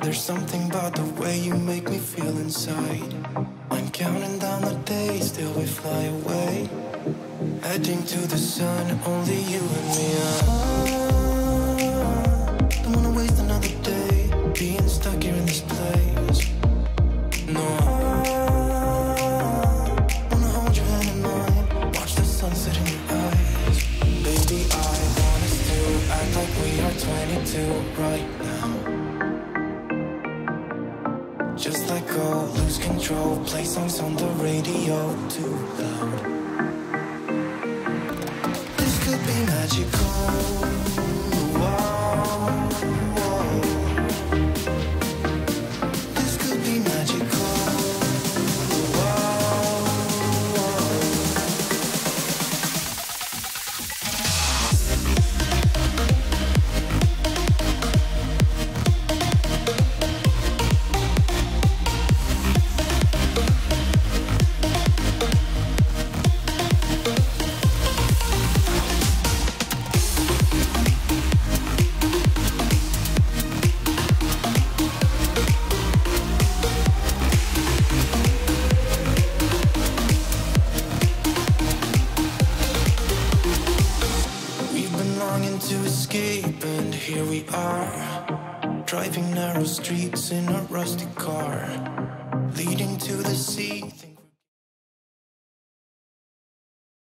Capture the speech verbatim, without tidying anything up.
There's something about the way you make me feel inside. I'm counting down the days till we fly away, heading to the sun, only you and me. uh. Don't wanna waste another day being stuck here in this place. No, I wanna hold your hand in mine, watch the sunset in your eyes. Baby, I want us to act like we are twenty-two right now. Just let go, lose control, play songs on the radio too loud. This could be magical. Wow, wow. This could be magical. Wow, wow. To escape, and here we are, driving narrow streets in a rusty car, leading to the sea.